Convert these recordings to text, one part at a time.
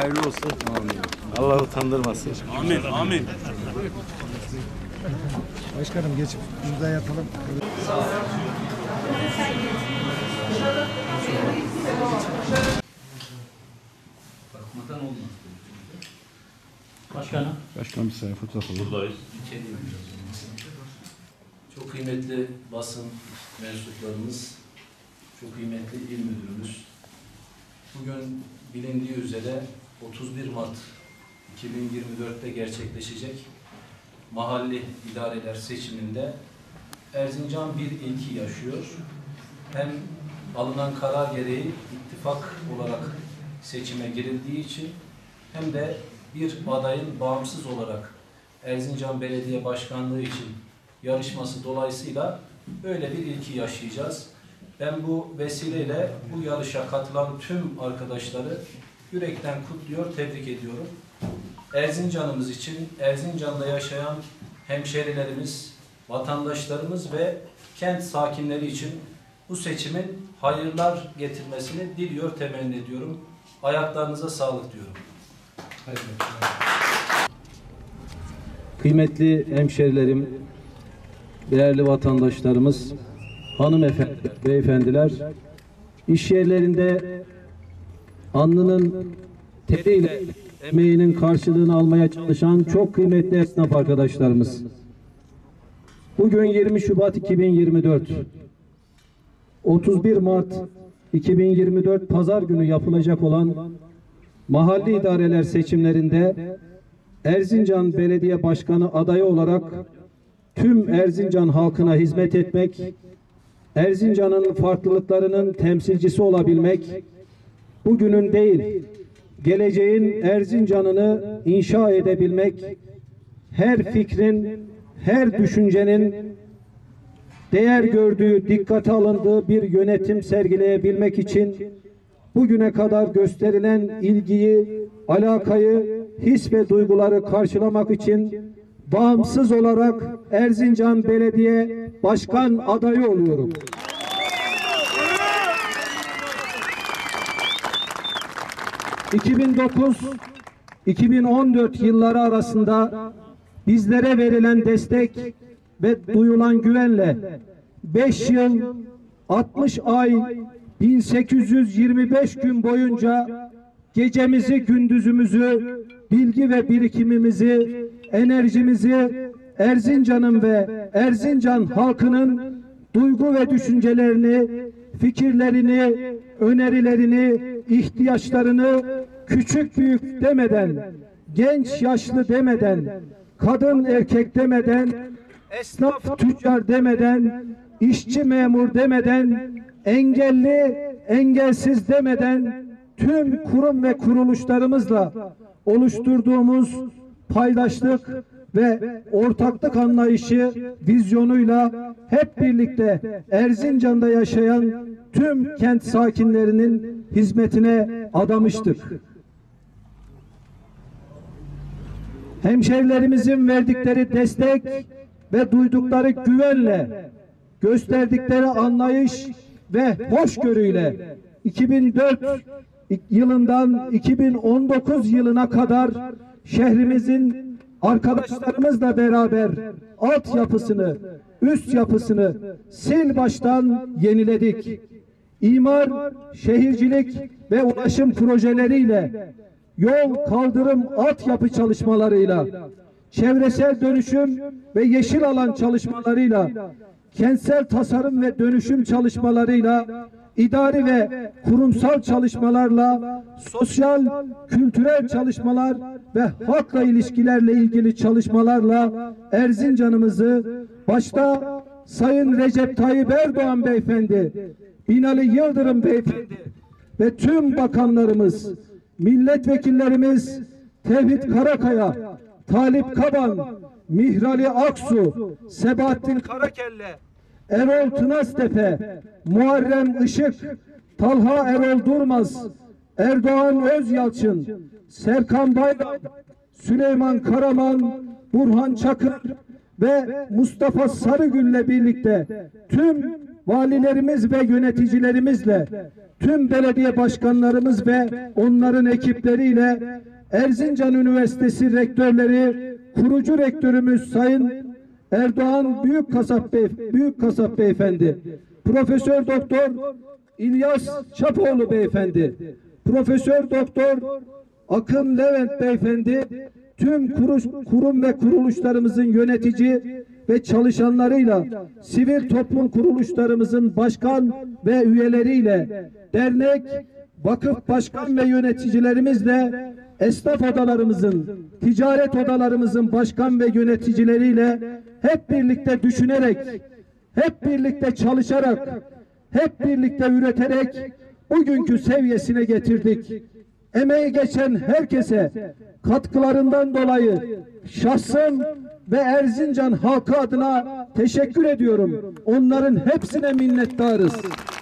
hayırlı olsun. Amin. Allah utandırmasın. Amin, amin. Başkanım geçip imza yapalım. Başkanım bir sayfa fotoğraf alalım. Buradayız. Çok kıymetli basın mensuplarımız, çok kıymetli il müdürümüz. Bugün bilindiği üzere 31 Mart 2024'te gerçekleşecek mahalli idareler seçiminde Erzincan bir ilki yaşıyor. Hem alınan karar gereği ittifak olarak seçime girildiği için hem de bir adayın bağımsız olarak Erzincan Belediye Başkanlığı için yarışması dolayısıyla böyle bir ilki yaşayacağız. Ben bu vesileyle bu yarışa katılan tüm arkadaşları yürekten kutluyor, tebrik ediyorum. Erzincan'ımız için, Erzincan'da yaşayan hemşerilerimiz, vatandaşlarımız ve kent sakinleri için bu seçimin hayırlar getirmesini diliyor, temenni ediyorum. Ayaklarınıza sağlık diyorum. Kıymetli hemşerilerim, değerli vatandaşlarımız, hanımefendi, beyefendiler, iş yerlerinde alnının teriyle emeğinin karşılığını almaya çalışan çok kıymetli esnaf arkadaşlarımız. Bugün 20 Şubat 2024, 31 Mart 2024 Pazar günü yapılacak olan mahalli idareler seçimlerinde Erzincan Belediye Başkanı adayı olarak tüm Erzincan halkına hizmet etmek, Erzincan'ın farklılıklarının temsilcisi olabilmek, bugünün değil, geleceğin Erzincan'ını inşa edebilmek, her fikrin, her düşüncenin değer gördüğü, dikkate alındığı bir yönetim sergileyebilmek için bugüne kadar gösterilen ilgiyi, alakayı, his ve duyguları karşılamak için bağımsız olarak Erzincan Belediye Başkan adayı oluyorum. ...2009-2014 yılları arasında bizlere verilen destek ve duyulan güvenle 5 yıl, 60 ay, 1825 gün boyunca gecemizi, gündüzümüzü, bilgi ve birikimimizi, enerjimizi Erzincan'ın ve Erzincan halkının duygu ve düşüncelerini, fikirlerini, önerilerini, ihtiyaçlarını küçük büyük demeden, genç yaşlı demeden, kadın erkek demeden, esnaf tüccar demeden, işçi memur demeden, engelli engelsiz demeden tüm kurum ve kuruluşlarımızla oluşturduğumuz paydaşlık ve ortaklık anlayışı, vizyonuyla hep birlikte Erzincan'da yaşayan tüm kent sakinlerinin hizmetine adamıştık. Hemşerilerimizin verdikleri destek ve duydukları güvenle, gösterdikleri anlayış ve hoşgörüyle 2004 yılından 2019 yılına kadar şehrimizin arkadaşlarımızla beraber altyapısını, üst yapısını sil baştan yeniledik. İmar, şehircilik ve ulaşım projeleriyle, yol, kaldırım, altyapı çalışmalarıyla, çevresel dönüşüm ve yeşil alan çalışmalarıyla, kentsel tasarım ve dönüşüm çalışmalarıyla, idari ve kurumsal çalışmalarla, sosyal, kültürel çalışmalar ve halkla ilişkilerle ilgili çalışmalarla Erzincan'ımızı başta Sayın Recep Tayyip Erdoğan Beyefendi, Binali Yıldırım Beyefendi ve tüm bakanlarımız, milletvekillerimiz Tevhid Karakaya, Talip Kaban, Mihrali Aksu, Sebahattin Karakelle, Erol Tınaztepe, Muharrem Işık, Talha Erol Durmaz, Erdoğan Özyalçın, Serkan Bayram, Süleyman Karaman, Burhan Çakır ve Mustafa Sarıgül'le birlikte tüm valilerimiz ve yöneticilerimizle, tüm belediye başkanlarımız ve onların ekipleriyle, Erzincan Üniversitesi rektörleri, kurucu rektörümüz Sayın Erdoğan Büyükkasap Beyefendi, Profesör Doktor İlyas Çapoğlu Beyefendi, Profesör Doktor Akın Levent Beyefendi, tüm kurum ve kuruluşlarımızın yönetici ve çalışanlarıyla, sivil toplum kuruluşlarımızın başkan ve üyeleriyle, dernek, vakıf başkan ve yöneticilerimizle, esnaf odalarımızın, ticaret odalarımızın başkan ve yöneticileriyle hep birlikte düşünerek, hep birlikte çalışarak, hep birlikte üreterek bugünkü seviyesine getirdik. Emeği geçen herkese katkılarından dolayı şahsım ve Erzincan halkı adına teşekkür ediyorum. Onların hepsine minnettarız.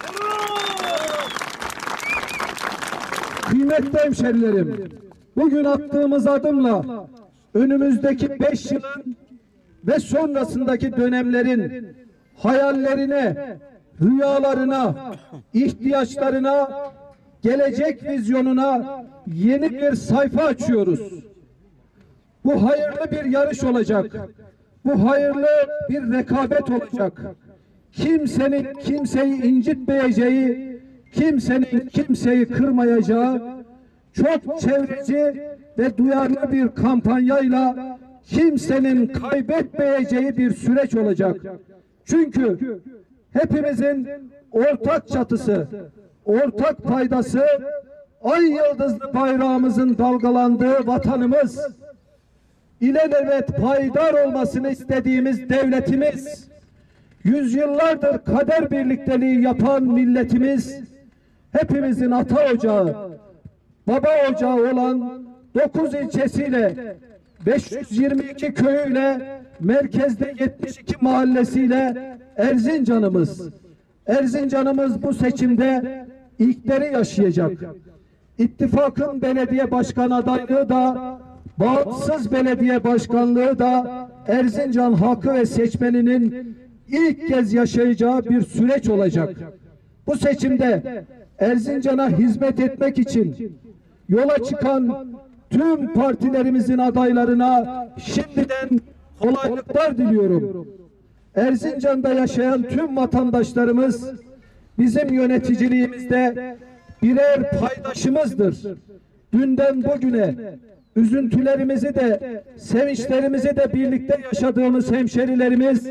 Kıymetli hemşerilerim, bugün attığımız adımla önümüzdeki 5 yılın ve sonrasındaki dönemlerin hayallerine, rüyalarına, ihtiyaçlarına, gelecek vizyonuna yeni bir sayfa açıyoruz. Bu hayırlı bir yarış olacak. Bu hayırlı bir rekabet olacak. Kimsenin kimseyi incitmeyeceği, kimsenin kimseyi kırmayacağı, çok çevreci ve duyarlı bir kampanyayla kimsenin kaybetmeyeceği bir süreç olacak. Çünkü hepimizin ortak çatısı, ortak paydası, ay yıldızlı bayrağımızın dalgalandığı vatanımız, ilelebet payidar olmasını istediğimiz devletimiz, yüzyıllardır kader birlikteliği yapan milletimiz, hepimizin ata ocağı, baba ocağı olan 9 ilçesiyle, 522 köyüyle, merkezde 72 mahallesiyle Erzincan'ımız. Erzincan'ımız bu seçimde ilkleri yaşayacak. İttifakın belediye başkan adaylığı da, bağımsız belediye başkanlığı da Erzincan halkı ve seçmeninin ilk kez yaşayacağı bir süreç olacak. Bu seçimde Erzincan'a hizmet etmek için yola çıkan tüm partilerimizin adaylarına şimdiden kolaylıklar diliyorum. Erzincan'da yaşayan tüm vatandaşlarımız bizim yöneticiliğimizde birer paydaşımızdır. Dünden bugüne üzüntülerimizi de sevinçlerimizi de birlikte yaşadığımız hemşerilerimiz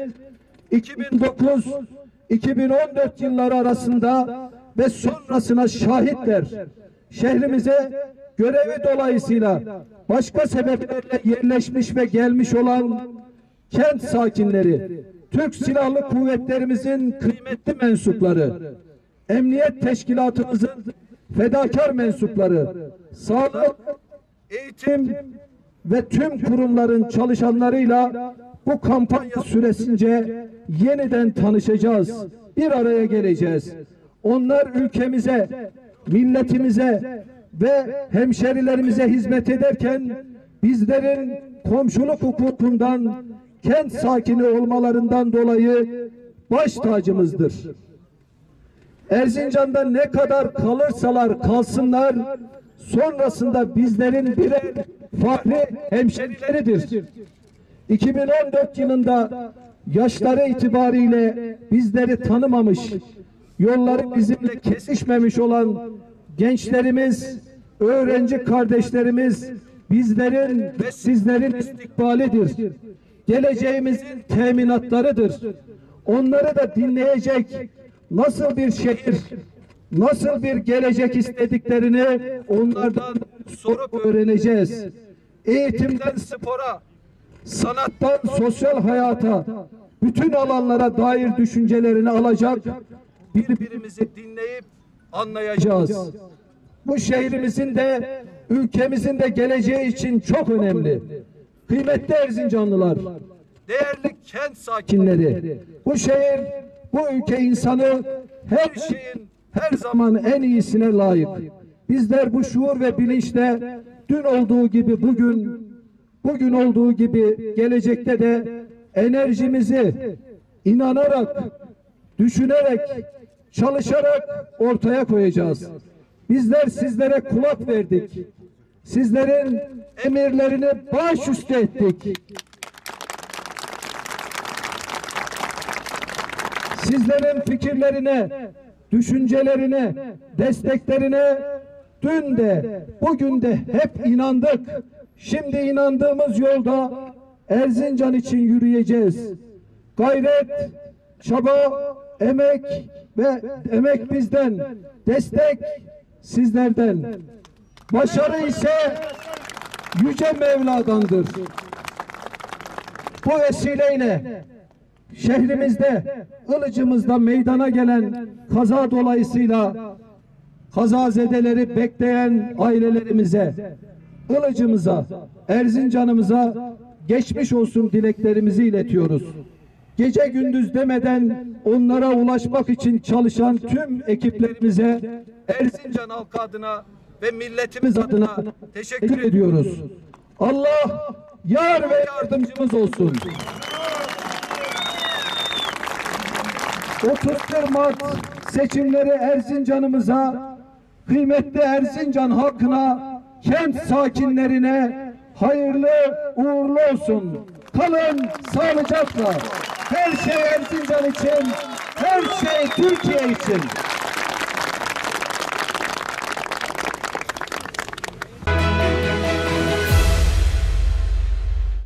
2009-2014 yılları arasında ve sonrasına şahitler. Şehrimize görevi dolayısıyla başka sebeplerle yerleşmiş ve gelmiş olan kent sakinleri, Türk Silahlı Kuvvetlerimizin kıymetli mensupları, emniyet teşkilatımızın fedakar mensupları, sağlık, eğitim ve tüm kurumların çalışanlarıyla bu kampanya süresince yeniden tanışacağız, bir araya geleceğiz. Onlar ülkemize, milletimize ve hemşerilerimize hizmet ederken bizlerin komşuluk hukukundan, kent sakini olmalarından dolayı baş tacımızdır. Erzincan'da ne kadar kalırsalar kalsınlar, sonrasında bizlerin birer fahri hemşerileridir. 2014 yılında yaşları itibariyle bizleri tanımamış, yolları bizimle kesişmemiş olan gençlerimiz, öğrenci kardeşlerimiz bizlerin ve sizlerin istikbalidir. Geleceğimizin teminatlarıdır. Onları da dinleyecek, nasıl bir şehir, nasıl bir gelecek istediklerini onlardan sorup öğreneceğiz. Eğitimden spora, sanattan sosyal hayata, bütün alanlara dair düşüncelerini alacak, birbirimizi dinleyip anlayacağız. Bu şehrimizin de ülkemizin de geleceği için çok önemli. Kıymetli Erzincanlılar, değerli kent sakinleri, bu şehir, bu ülke insanı her şeyin her zaman en iyisine layık. Bizler bu şuur ve bilinçle dün olduğu gibi bugün olduğu gibi gelecekte de enerjimizi inanarak, düşünerek, çalışarak ortaya koyacağız. Bizler sizlere kulak verdik. Sizlerin emirlerini başüstü ettik. Sizlerin fikirlerine, düşüncelerine, desteklerine dün de, bugün de hep inandık. Şimdi inandığımız yolda Erzincan için yürüyeceğiz. Gayret, çaba, emek bizden, destek sizlerden. Başarı ise Yüce Mevla'dandır. Bu vesileyle şehrimizde, Ilıcımızda meydana gelen kaza dolayısıyla kazazedeleri bekleyen ailelerimize, Ilıcımıza, Erzincan'ımıza geçmiş olsun dileklerimizi iletiyoruz. Gece gündüz demeden onlara ulaşmak için çalışan tüm ekiplerimize Erzincan halkı adına ve milletimiz adına teşekkür ediyoruz. Allah yar ve yardımcımız olsun. 31 Mart seçimleri Erzincan'ımıza, kıymetli Erzincan halkına, kent sakinlerine hayırlı uğurlu olsun. Kalın sağlıcakla. Her şey Erzincan için, her şey Türkiye için.